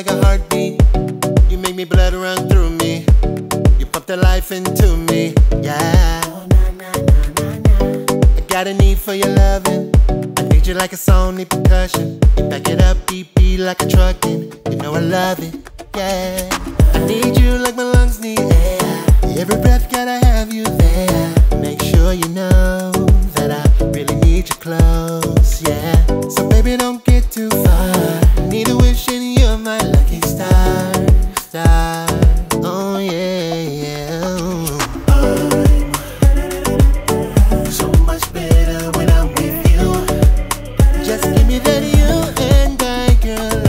like a heartbeat. You make me blood run through me. You pump the life into me, yeah. I got a need for your loving. I need you like a song, need percussion. You back it up, beat like a truckin'. You know I love it, yeah. I need you like my lungs need air. Every breath gotta have you there. Make sure you know that I really need you close, yeah. So baby, don't get too far. I need a wish and you're my lucky star, star. Oh yeah, yeah. I'm so much better when I'm with you. Just give me that you and I, girl.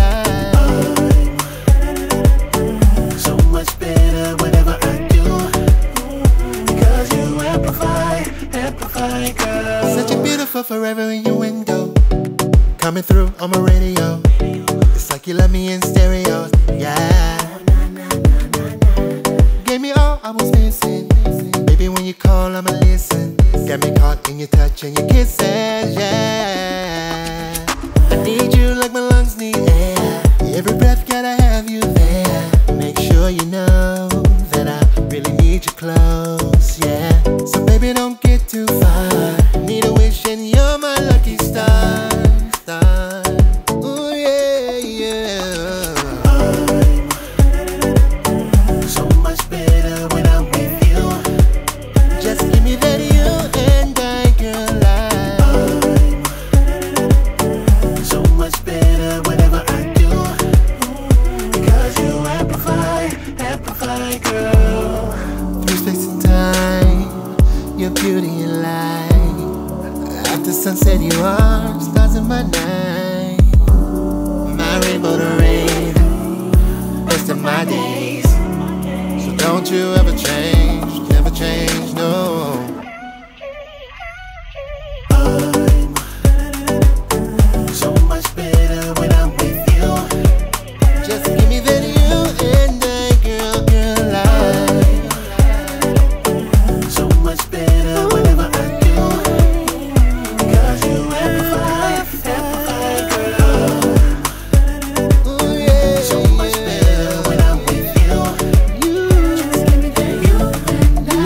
I'm so much better whenever I do, because you amplify, girl. Such a beautiful forever in your window, coming through on my radio. It's like you love me in stereo, yeah. Gave me all I was missing. Baby, when you call, I'ma listen. Got me caught in your touch and your kisses, yeah. I need you like my lungs need air. Every breath gotta have you there. Make sure you know that I really need you close, yeah. So baby, don't get too far. Need a wish and you're my lucky star, star. Ooh yeah, yeah. I'm so much better when I'm with you. Just give me that you and I, girl. I'm so much better whenever I do, because you amplify, girl. Through space and time, your beauty and light. After sunset, you are stars in my night. My rainbow to rain, best of my days. So don't you ever change, never change, no. I'm so much better when I'm with you. Just give me that you and I, girl, I'm so much better whenever I do, because you amplify, girl. Ooh yeah. So much better when I'm with you. Just give me that you and I,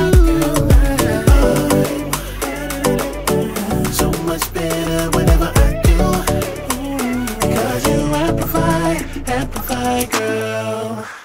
girl. So much better whenever I do, because you amplify, girl.